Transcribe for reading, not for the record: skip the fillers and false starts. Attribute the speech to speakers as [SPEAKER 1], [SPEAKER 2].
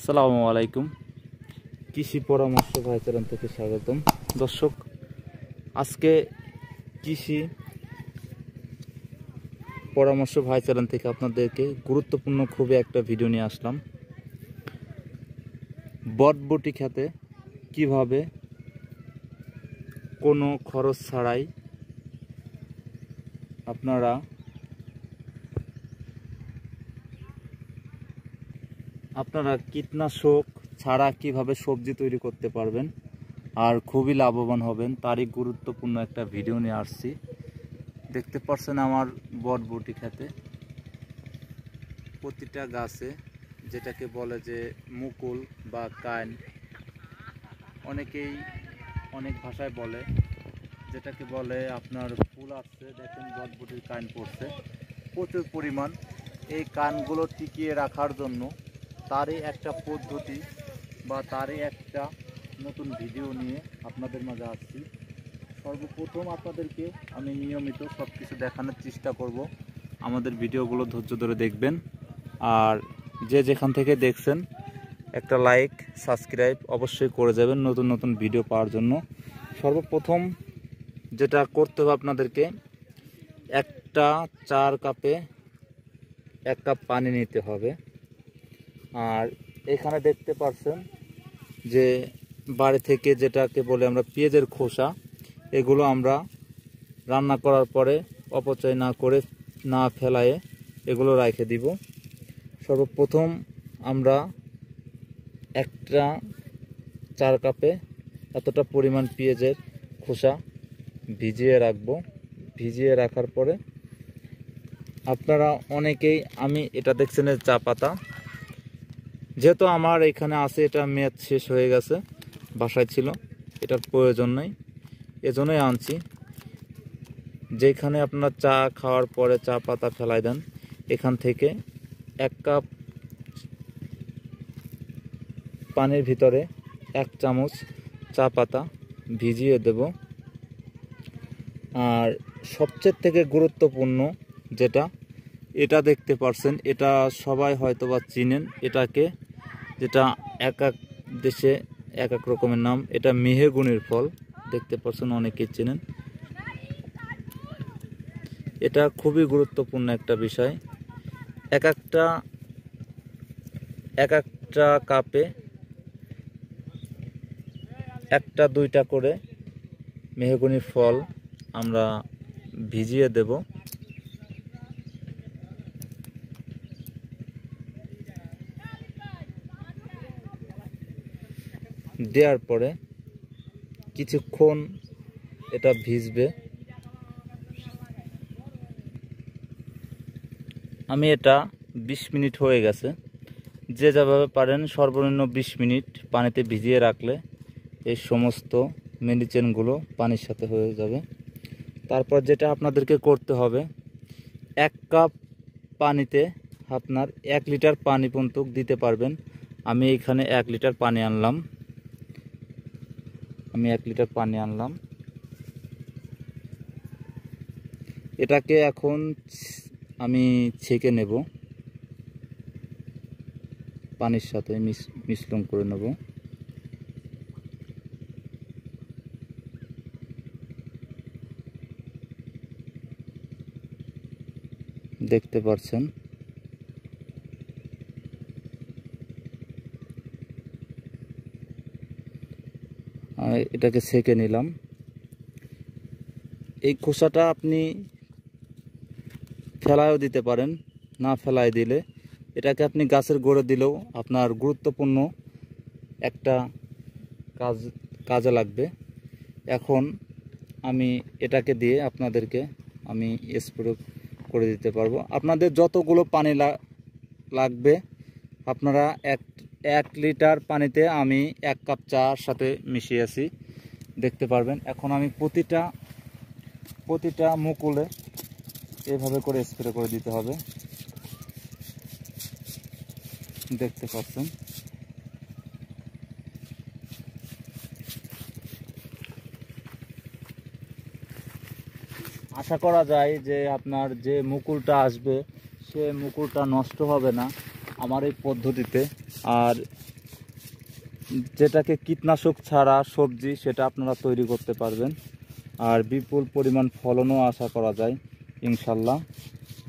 [SPEAKER 1] আসসালামু আলাইকুম। কৃষি পরামর্শ ভাইচারান থেকে স্বাগতম। দর্শক, আজকে কৃষি পরামর্শ ভাইচারান থেকে আপনাদেরকে গুরুত্বপূর্ণ খুবই একটা ভিডিও নিয়ে আসলাম। বটবটি খেতে কিভাবে কোনো খরচ ছাড়াই আপনারা কীটনাশক ছাড়া কিভাবে সবজি তৈরি করতে পারবেন আর খুবই লাভবান হবেন, তারই গুরুত্বপূর্ণ একটা ভিডিও নিয়ে আসছি। দেখতে পাচ্ছেন আমার বটবটি খেতে প্রতিটা গাছে, যেটাকে বলে যে মুকুল বা কান, অনেকেই অনেক ভাষায় বলে, যেটাকে বলে আপনার ফুল আসছে। দেখেন বটবটির কান পড়ছে প্রচুর পরিমাণ। এই কানগুলো টিকিয়ে রাখার জন্য তারই একটা পদ্ধতি বা তারই একটা নতুন ভিডিও নিয়ে আপনাদের মাঝে আসছি। সর্বপ্রথম আপনাদেরকে আমি নিয়মিত সব কিছু দেখানোর চেষ্টা করব। আমাদের ভিডিওগুলো ধৈর্য ধরে দেখবেন, আর যে যেখান থেকে দেখছেন একটা লাইক সাবস্ক্রাইব অবশ্যই করে যাবেন নতুন নতুন ভিডিও পাওয়ার জন্য। সর্বপ্রথম যেটা করতে হবে আপনাদেরকে, একটা 4 কাপে 1 কাপ পানি নিতে হবে। আর এখানে দেখতে পাচ্ছেন যে বাড়ি থেকে যেটাকে বলে আমরা পেঁয়াজের খোসা, এগুলো আমরা রান্না করার পরে অপচয় না করে, না ফেলায়ে এগুলো রেখে দিব। সর্বপ্রথম আমরা একটা 4 কাপে এতটা পরিমাণ পেঁয়াজের খোসা ভিজিয়ে রাখবো। ভিজিয়ে রাখার পরে আপনারা অনেকেই, আমি এটা দেখছেন চা পাতা, যেহেতু আমার এখানে আছে, এটা মেয়াদ শেষ হয়ে গেছে, বাসায় ছিল, এটার প্রয়োজন নেই, এজন্যই আনছি। যেখানে আপনার চা খাওয়ার পরে চা পাতা ফেলাই দেন, এখান থেকে 1 কাপ পানির ভিতরে 1 চামচ চা পাতা ভিজিয়ে দেব। আর সবচেয়ে থেকে গুরুত্বপূর্ণ যেটা, এটা দেখতে পাচ্ছেন, এটা সবাই হয়তো বা চিনেন এটাকে, যেটা এক এক দেশে এক এক রকমের নাম, এটা মেহগনির ফল। দেখতে পাচ্ছেন অনেকেই চেনেন। এটা খুবই গুরুত্বপূর্ণ একটা বিষয়। এক একটা কাপে 1-2টা করে মেহগনির ফল আমরা ভিজিয়ে দেব। দেওয়ার পরে কিছুক্ষণ এটা ভিজবে। আমি এটা 20 মিনিট হয়ে গেছে। যে যেভাবে পারেন সর্বনিম্ন 20 মিনিট পানিতে ভিজিয়ে রাখলে এই সমস্ত মেডিসিনগুলো পানির সাথে হয়ে যাবে। তারপর যেটা আপনাদেরকে করতে হবে, 1 কাপ পানিতে আপনার 1 লিটার পানি পর্যন্ত দিতে পারবেন। আমি এখানে 1 লিটার পানি আনলাম। এটাকে এখন আমি ছেঁকে নেব, পানির সাথে মিশ্রণ করে নেব। দেখতে পাচ্ছেন এটাকে ছেঁকে নিলাম। এই খোসাটা আপনি ফেলায়ও দিতে পারেন, না ফেলায় দিলে এটাকে আপনি গাছের গোড়ে দিলেও আপনার গুরুত্বপূর্ণ একটা কাজে লাগবে। এখন আমি এটাকে দিয়ে আপনাদেরকে আমি স্প্রে করে দিতে পারবো। আপনাদের যতগুলো পানি লাগবে, আপনারা 1 লিটার পানিতে আমি 1 কাপ চার সাথে মিশিয়েছি, দেখতে পারবেন। এখন আমি প্রতিটা মুকুলে এভাবে করে স্প্রে করে দিতে হবে, দেখতে পাচ্ছেন। আশা করা যায় যে আপনার যে মুকুলটা আসবে সে মুকুলটা নষ্ট হবে না আমার এই পদ্ধতিতে। আর যেটাকে কীটনাশক ছাড়া সবজি সেটা আপনারা তৈরি করতে পারবেন। আর বিপুল পরিমাণ ফলনও আশা করা যায় ইনশাল্লাহ।